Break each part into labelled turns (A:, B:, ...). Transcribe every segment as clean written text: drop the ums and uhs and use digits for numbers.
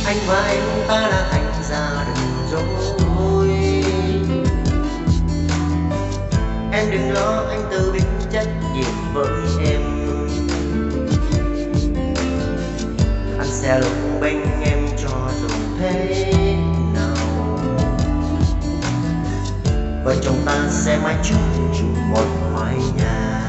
A: Anh và em ta đã thành gia đình rồi. Em đừng lo, anh tự biết trách nhiệm với em. Anh sẽ luôn bên em cho dù thế nào. Vợ chồng ta sẽ mãi chung một mái nhà.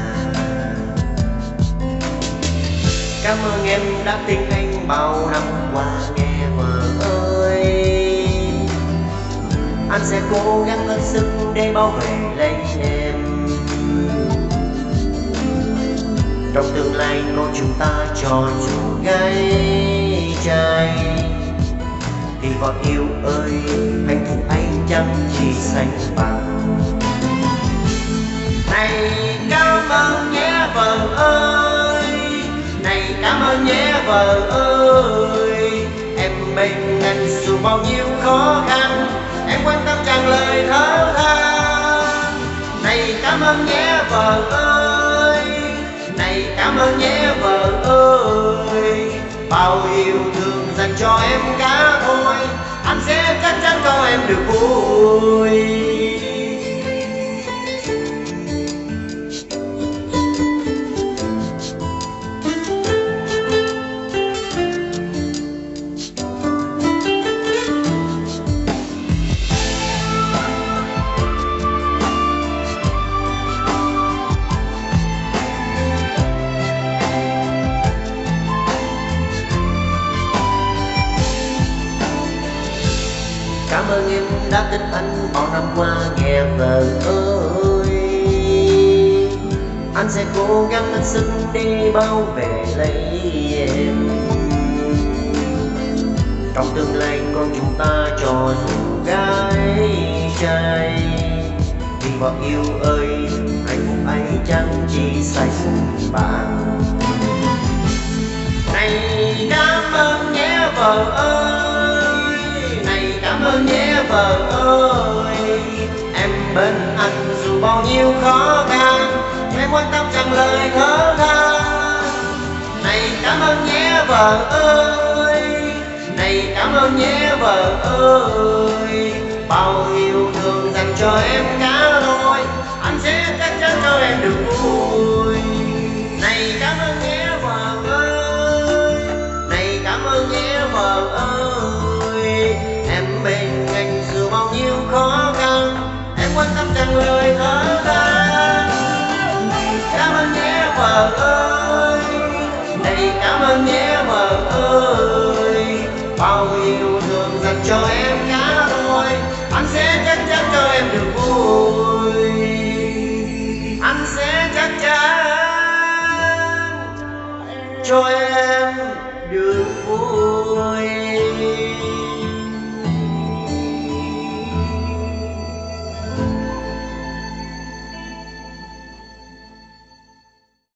A: Cảm ơn em đã tin anh bao năm qua nghe vợ ơi. Anh sẽ cố gắng hết sức để bảo vệ lấy em. Trong tương lai con chúng ta cho dù gái trai thì vợ yêu ơi, hạnh phúc ấy chẳng chỉ sánh bằng. Này cảm ơn nhé vợ ơi, này cảm ơn nhé vợ ơi. Em bên anh dù bao nhiêu khó khăn, em quan tâm chẳng lời thở than. Này cảm ơn nhé vợ ơi, này cảm ơn nhé vợ ơi. Bao yêu thương dành cho em cả thôi, anh sẽ chắc chắn cho em được vui. Cảm ơn em đã tin anh bao năm qua nghe vợ ơi. Anh sẽ cố gắng hết sức để bảo vệ lấy em. Trong tương lai con chúng ta cho dù gái trai thì vợ yêu ơi, hạnh phúc ấy chẳng chỉ sánh bằng. Này cảm ơn nhé vợ ơi, cảm ơn nhé vợ ơi. Em bên anh dù bao nhiêu khó khăn, em quan tâm chẳng lời thở than. Này cảm ơn nhé vợ ơi, này cảm ơn nhé vợ ơi. Bao yêu thương dành cho em cả thôi, anh sẽ chắc chắn cho em được vui. Này cảm ơn nhé vợ ơi, này cảm ơn nhé vợ ơi. Em bên anh dù bao nhiêu khó khăn, em quan tâm chẳng lời thở than. Cảm ơn nhé vợ ơi, này cảm ơn nhé vợ ơi. Bao yêu thương dành cho em cả thôi, anh sẽ chắc chắn cho em được vui. Anh sẽ chắc chắn cho em được vui.